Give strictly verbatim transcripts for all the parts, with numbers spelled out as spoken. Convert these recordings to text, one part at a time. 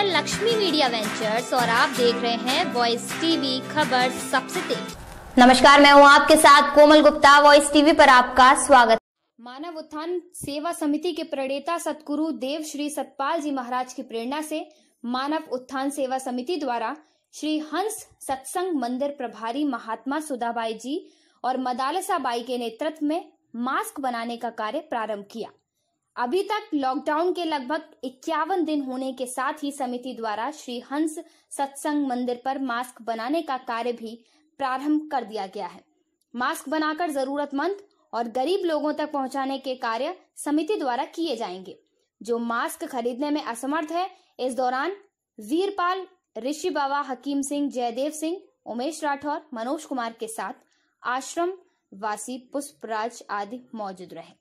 है Lakshmi media ventures और आप देख रहे हैं वॉइस टीवी खबर सबसे तेज। नमस्कार, मैं हूं आपके साथ कोमल गुप्ता। वॉइस टीवी पर आपका स्वागत। मानव उत्थान सेवा समिति के प्रणेता सतगुरु देव श्री सतपाल जी महाराज की प्रेरणा से मानव उत्थान सेवा समिति द्वारा श्री हंस सत्संग मंदिर प्रभारी महात्मा सुधाबाई जी और मदालसा बाई के नेतृत्व में मास्क बनाने का कार्य प्रारंभ किया। अभी तक लॉकडाउन के लगभग इक्यावन दिन होने के साथ ही समिति द्वारा श्री हंस सत्संग मंदिर पर मास्क बनाने का कार्य भी प्रारंभ कर दिया गया है। मास्क बनाकर जरूरतमंद और गरीब लोगों तक पहुंचाने के कार्य समिति द्वारा किए जाएंगे। जो मास्क खरीदने में असमर्थ है, इस दौरान वीरपाल, ऋषि बाबा, हकीम सिंह, जयदेव सिंह, उमेश राठौर, मनोज कुमार के साथ आश्रम वासी पुष्पराज आदि मौजूद रहे।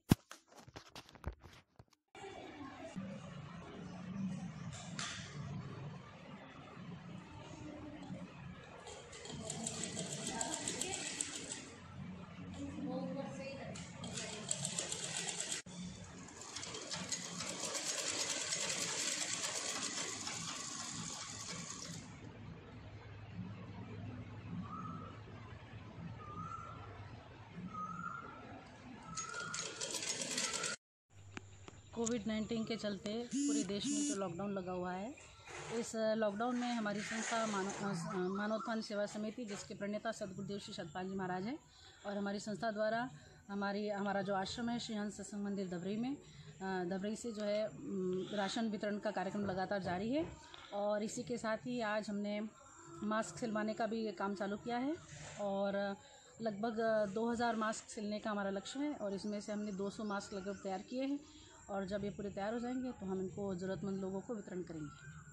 कोविड नाइन्टीन के चलते पूरे देश में जो लॉकडाउन लगा हुआ है, इस लॉकडाउन में हमारी संस्था मानव मानवोत्थान सेवा समिति, जिसके प्रणेता सदगुरुदेव श्री सतपाल जी महाराज हैं, और हमारी संस्था द्वारा हमारी हमारा जो आश्रम है श्री हंस सत्संग मंदिर धबरी में धबरी से जो है राशन वितरण का कार्यक्रम लगातार जारी है। और इसी के साथ ही आज हमने मास्क सिलवाने का भी काम चालू किया है और लगभग दो हज़ार मास्क सिलने का हमारा लक्ष्य है और इसमें से हमने दो सौ मास्क लगभग तैयार किए हैं और जब ये पूरे तैयार हो जाएंगे तो हम इनको ज़रूरतमंद लोगों को वितरण करेंगे।